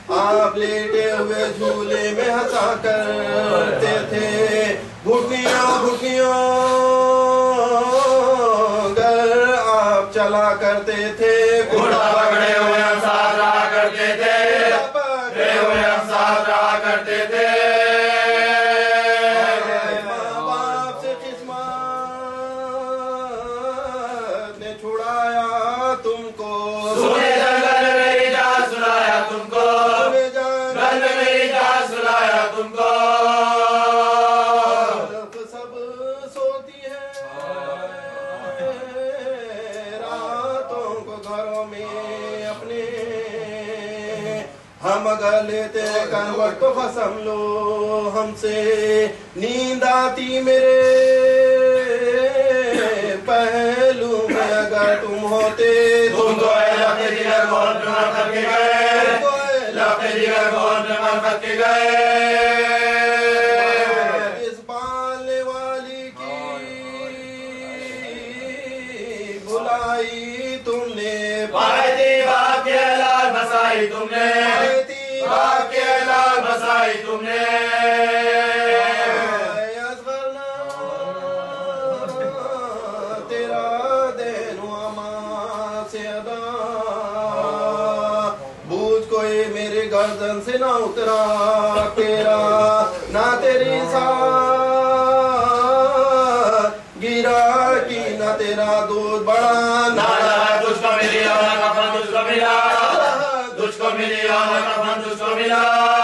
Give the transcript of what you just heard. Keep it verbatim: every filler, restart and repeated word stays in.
आप लेटे हुए झूले में हंसा करते थे, घुटियां घुटियां गर आप चला करते थे, घोड़ा पकड़े हुए हम साथ रहा करते थे, पकड़े हुए हम साथ रहा करते थे। माँ बाप से किस्मत ने छुड़ाया तुमको, सुने जंगल मेरी जान सुनाया तुमको, जंगल मेरी जान सुनाया तुमको। सब सोती है रातों को घरों में अपने, हम अगर लेते करवट तो कसम लो हमसे नींद आती मेरे पहलू में अगर तुम होते। तुम तो लगे जिगर कौन मर करके गए, लगे जिगर कौन मर करके गए। इस पालने वाली की बुलाई तुमने, पाई थी बाप के लाल बसाई तुमने, बाप के लाल बसाई तुमने। तेरा देनुआ माँ से अदा बूझ कोई मेरे गर्दन से ना उतरा तेरा, ना तेरी साथ गिरा की ना तेरा दूध बड़ा, ना तुझको मिली और ना कफन तुझको मिला, तुझको मिली और ना कफन तुझको मिला।